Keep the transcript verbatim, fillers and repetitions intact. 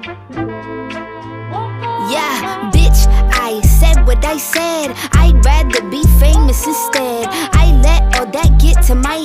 Yeah, bitch, I said what I said. I'd rather be famous instead. I let all that get to my